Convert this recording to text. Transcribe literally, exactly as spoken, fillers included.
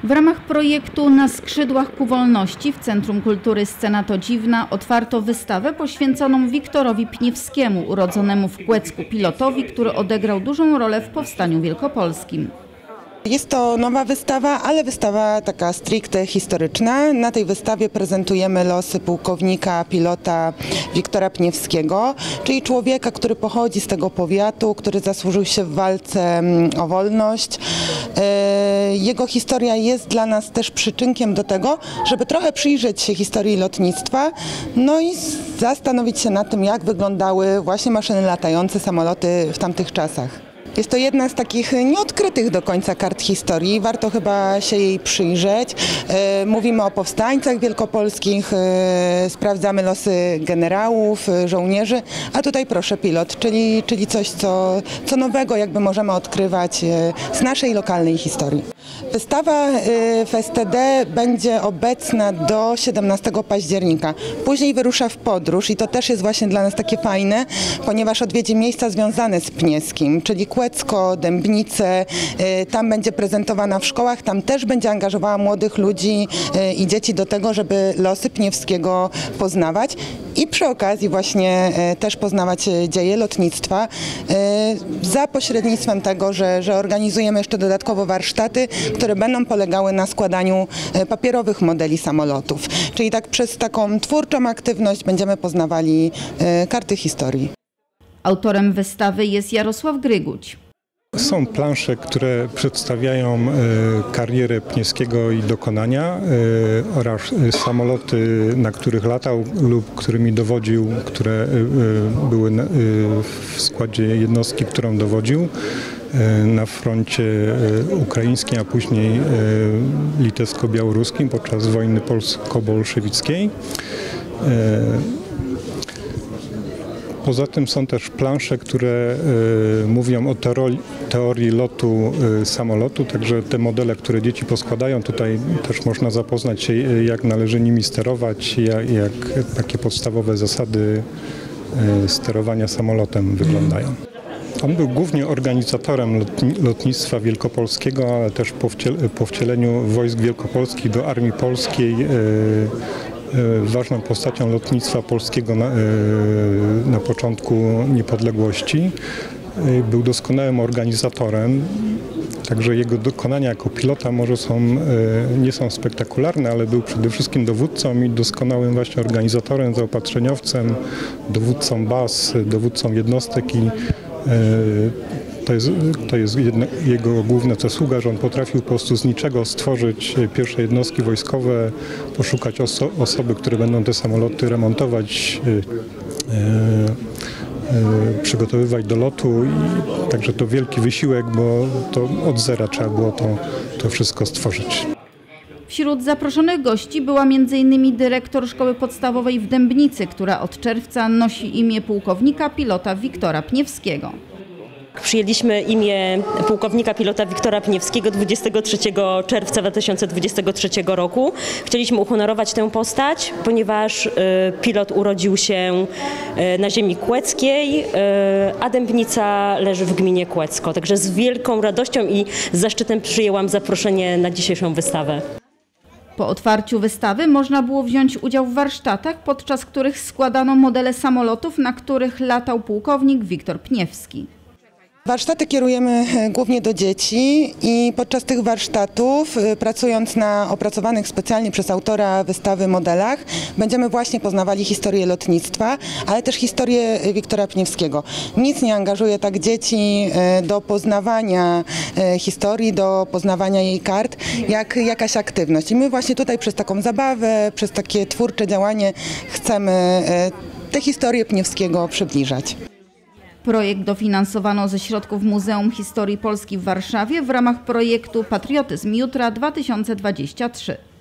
W ramach projektu Na skrzydłach ku wolności w Centrum Kultury Scena to Dziwna otwarto wystawę poświęconą Wiktorowi Pniewskiemu, urodzonemu w Kłecku pilotowi, który odegrał dużą rolę w powstaniu wielkopolskim. Jest to nowa wystawa, ale wystawa taka stricte historyczna. Na tej wystawie prezentujemy losy pułkownika, pilota Wiktora Pniewskiego, czyli człowieka, który pochodzi z tego powiatu, który zasłużył się w walce o wolność. Jego historia jest dla nas też przyczynkiem do tego, żeby trochę przyjrzeć się historii lotnictwa, no i zastanowić się nad tym, jak wyglądały właśnie maszyny latające, samoloty w tamtych czasach. Jest to jedna z takich nieodkrytych do końca kart historii, warto chyba się jej przyjrzeć. Mówimy o powstańcach wielkopolskich, sprawdzamy losy generałów, żołnierzy, a tutaj proszę pilot, czyli, czyli coś, co, co nowego jakby możemy odkrywać z naszej lokalnej historii. Wystawa w S T D będzie obecna do siedemnastego października. Później wyrusza w podróż i to też jest właśnie dla nas takie fajne, ponieważ odwiedzi miejsca związane z Pniewskim, czyli Kłecko, Dębnice. Tam będzie prezentowana w szkołach, tam też będzie angażowała młodych ludzi i dzieci do tego, żeby losy Pniewskiego poznawać i przy okazji właśnie też poznawać dzieje lotnictwa za pośrednictwem tego, że, że organizujemy jeszcze dodatkowo warsztaty, które będą polegały na składaniu papierowych modeli samolotów. Czyli tak przez taką twórczą aktywność będziemy poznawali karty historii. Autorem wystawy jest Jarosław Gryguć. Są plansze, które przedstawiają karierę Pniewskiego i dokonania oraz samoloty, na których latał lub którymi dowodził, które były w składzie jednostki, którą dowodził na froncie ukraińskim, a później litewsko-białoruskim podczas wojny polsko-bolszewickiej. Poza tym są też plansze, które y, mówią o teorii, teorii lotu y, samolotu, także te modele, które dzieci poskładają, tutaj też można zapoznać się, jak należy nimi sterować, jak, jak takie podstawowe zasady y, sterowania samolotem wyglądają. On był głównie organizatorem lotnictwa wielkopolskiego, ale też po, wciel po wcieleniu wojsk wielkopolskich do Armii Polskiej y, ważną postacią lotnictwa polskiego na, na początku niepodległości. Był doskonałym organizatorem, także jego dokonania jako pilota może są, nie są spektakularne, ale był przede wszystkim dowódcą i doskonałym właśnie organizatorem, zaopatrzeniowcem, dowódcą baz, dowódcą jednostek i To jest, to jest jedna, jego główna zasługa, że on potrafił po prostu z niczego stworzyć pierwsze jednostki wojskowe, poszukać oso osoby, które będą te samoloty remontować, e, e, przygotowywać do lotu. I także to wielki wysiłek, bo to od zera trzeba było to, to wszystko stworzyć. Wśród zaproszonych gości była między innymi dyrektor szkoły podstawowej w Dębnicy, która od czerwca nosi imię pułkownika pilota Wiktora Pniewskiego. Przyjęliśmy imię pułkownika pilota Wiktora Pniewskiego dwudziestego trzeciego czerwca dwa tysiące dwudziestego trzeciego roku. Chcieliśmy uhonorować tę postać, ponieważ y, pilot urodził się y, na ziemi kłeckiej, y, a Dębnica leży w gminie Kłecko. Także z wielką radością i zaszczytem przyjęłam zaproszenie na dzisiejszą wystawę. Po otwarciu wystawy można było wziąć udział w warsztatach, podczas których składano modele samolotów, na których latał pułkownik Wiktor Pniewski. Warsztaty kierujemy głównie do dzieci i podczas tych warsztatów, pracując na opracowanych specjalnie przez autora wystawy modelach, będziemy właśnie poznawali historię lotnictwa, ale też historię Wiktora Pniewskiego. Nic nie angażuje tak dzieci do poznawania historii, do poznawania jej kart, jak jakaś aktywność. I my właśnie tutaj przez taką zabawę, przez takie twórcze działanie chcemy tę historię Pniewskiego przybliżać. Projekt dofinansowano ze środków Muzeum Historii Polski w Warszawie w ramach projektu Patriotyzm Jutra dwa tysiące dwudziesty trzeci.